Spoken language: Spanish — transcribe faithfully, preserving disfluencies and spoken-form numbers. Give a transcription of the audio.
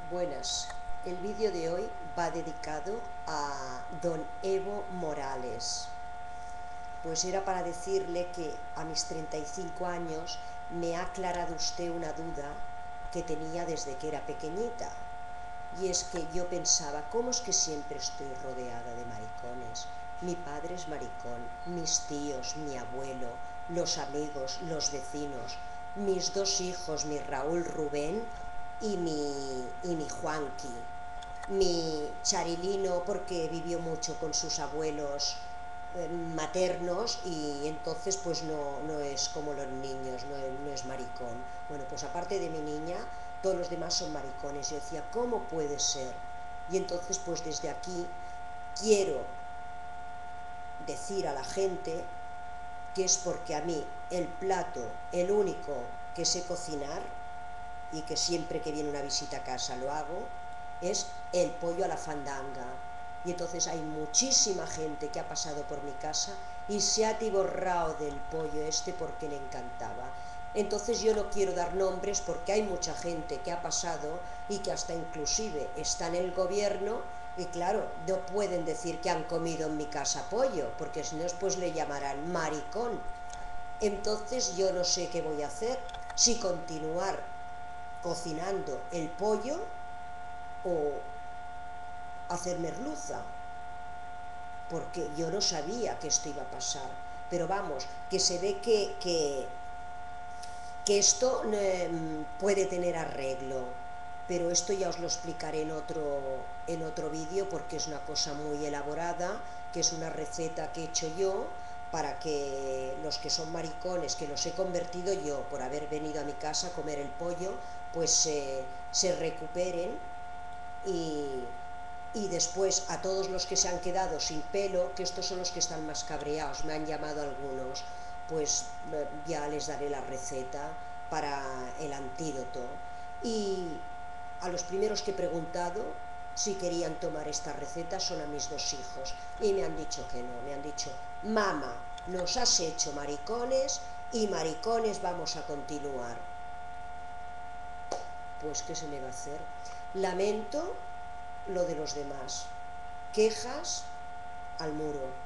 Buenas, el vídeo de hoy va dedicado a don Evo Morales. Pues era para decirle que a mis treinta y cinco años me ha aclarado usted una duda que tenía desde que era pequeñita. Y es que yo pensaba, ¿cómo es que siempre estoy rodeada de maricones? Mi padre es maricón, mis tíos, mi abuelo, los amigos, los vecinos, mis dos hijos, mi Raúl Rubén y mi, y mi Juanqui, mi Charilino porque vivió mucho con sus abuelos eh, maternos y entonces pues no, no es como los niños, no, no es maricón. Bueno, pues aparte de mi niña, todos los demás son maricones. Yo decía, ¿cómo puede ser? Y entonces pues desde aquí quiero decir a la gente que es porque a mí el plato, el único que sé cocinar y que siempre que viene una visita a casa lo hago, es el pollo a la fandanga. Y entonces hay muchísima gente que ha pasado por mi casa y se ha atiborrado del pollo este porque le encantaba. Entonces yo no quiero dar nombres porque hay mucha gente que ha pasado y que hasta inclusive está en el gobierno y claro, no pueden decir que han comido en mi casa pollo porque si no después le llamarán maricón. Entonces yo no sé qué voy a hacer, si continuar cocinando el pollo o hacer merluza, porque yo no sabía que esto iba a pasar. Pero vamos, que se ve que, que, que esto eh, puede tener arreglo, pero esto ya os lo explicaré en otro, en otro vídeo porque es una cosa muy elaborada, que es una receta que he hecho yo para que los que son maricones, que los he convertido yo por haber venido a mi casa a comer el pollo, pues eh, se recuperen y, y después a todos los que se han quedado sin pelo, que estos son los que están más cabreados, me han llamado algunos, pues ya les daré la receta para el antídoto. Y a los primeros que he preguntado si querían tomar esta receta son a mis dos hijos y me han dicho que no, me han dicho, mamá, nos has hecho maricones y maricones vamos a continuar. Pues ¿qué se le va a hacer? Lamento lo de los demás, quejas al muro.